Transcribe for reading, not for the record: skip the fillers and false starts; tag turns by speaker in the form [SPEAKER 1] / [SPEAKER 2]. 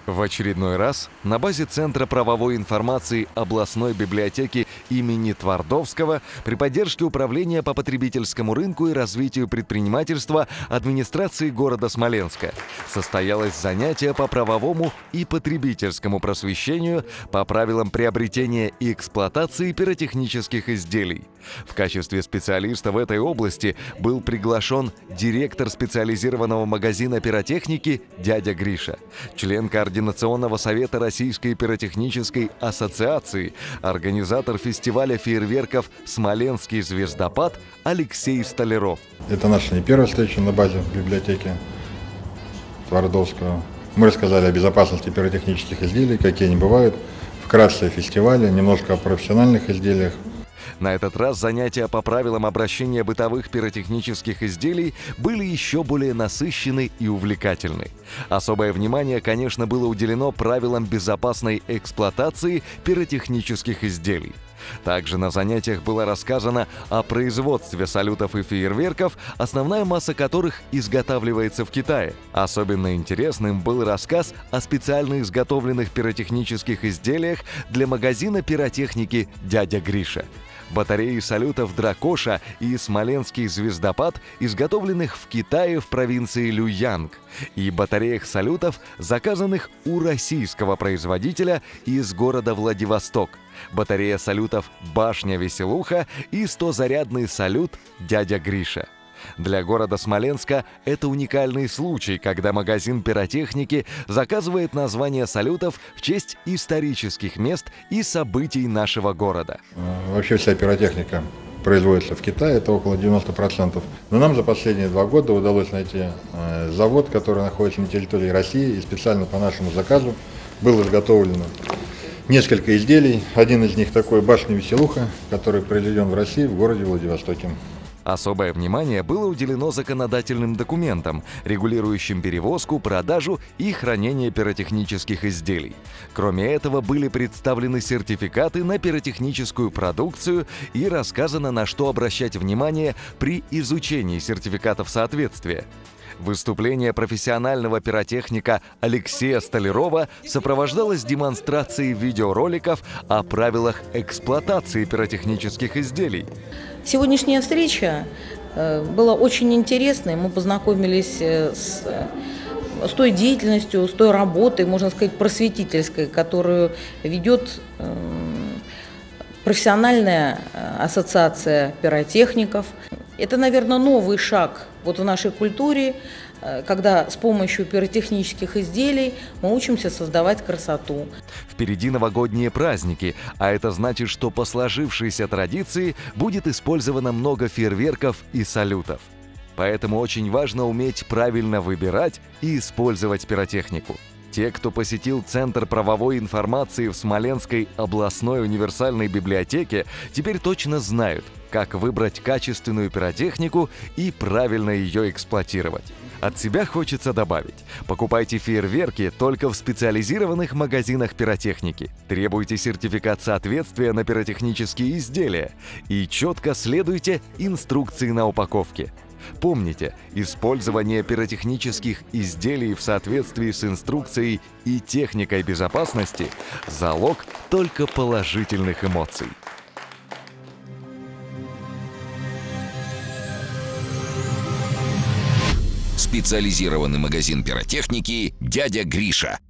[SPEAKER 1] В очередной раз на базе Центра правовой информации областной библиотеки имени Твардовского при поддержке Управления по потребительскому рынку и развитию предпринимательства администрации города Смоленска состоялось занятие по правовому и потребительскому просвещению по правилам приобретения и эксплуатации пиротехнических изделий. В качестве специалиста в этой области был приглашен директор специализированного магазина пиротехники дядя Гриша, член Координационного совета Российской пиротехнической ассоциации, организатор фестиваля фейерверков «Смоленский звездопад» Алексей Столяров.
[SPEAKER 2] Это наша не первая встреча на базе библиотеки Твардовского. Мы рассказали о безопасности пиротехнических изделий, какие они бывают, вкратце о фестивале, немножко о профессиональных изделиях.
[SPEAKER 1] На этот раз занятия по правилам обращения бытовых пиротехнических изделий были еще более насыщенны и увлекательны. Особое внимание, конечно, было уделено правилам безопасной эксплуатации пиротехнических изделий. Также на занятиях было рассказано о производстве салютов и фейерверков, основная масса которых изготавливается в Китае. Особенно интересным был рассказ о специально изготовленных пиротехнических изделиях для магазина пиротехники «Дядя Гриша». Батареи салютов «Дракоша» и «Смоленский звездопад», изготовленных в Китае в провинции Люянг, и батареях салютов, заказанных у российского производителя из города Владивосток. Батарея салютов «Башня Веселуха» и 100-зарядный салют «Дядя Гриша». Для города Смоленска это уникальный случай, когда магазин пиротехники заказывает название салютов в честь исторических мест и событий нашего города.
[SPEAKER 2] Вообще вся пиротехника производится в Китае, это около 90%. Но нам за последние 2 года удалось найти завод, который находится на территории России, и специально по нашему заказу было изготовлено несколько изделий. Один из них такой «Башня Веселуха», который произведен в России, в городе Владивостоке.
[SPEAKER 1] Особое внимание было уделено законодательным документам, регулирующим перевозку, продажу и хранение пиротехнических изделий. Кроме этого, были представлены сертификаты на пиротехническую продукцию и рассказано, на что обращать внимание при изучении сертификатов соответствия. Выступление профессионального пиротехника Алексея Столярова сопровождалось демонстрацией видеороликов о правилах эксплуатации пиротехнических изделий.
[SPEAKER 3] Сегодняшняя встреча была очень интересной. Мы познакомились с той деятельностью, с той работой, можно сказать, просветительской, которую ведет профессиональная ассоциация пиротехников. Это, наверное, новый шаг в нашей культуре, когда с помощью пиротехнических изделий мы учимся создавать красоту.
[SPEAKER 1] Впереди новогодние праздники, а это значит, что по сложившейся традиции будет использовано много фейерверков и салютов. Поэтому очень важно уметь правильно выбирать и использовать пиротехнику. Те, кто посетил Центр правовой информации в Смоленской областной универсальной библиотеке, теперь точно знают, как выбрать качественную пиротехнику и правильно ее эксплуатировать. От себя хочется добавить: покупайте фейерверки только в специализированных магазинах пиротехники, требуйте сертификат соответствия на пиротехнические изделия и четко следуйте инструкции на упаковке. Помните, использование пиротехнических изделий в соответствии с инструкцией и техникой безопасности – залог только положительных эмоций.
[SPEAKER 4] Специализированный магазин пиротехники «Дядя Гриша».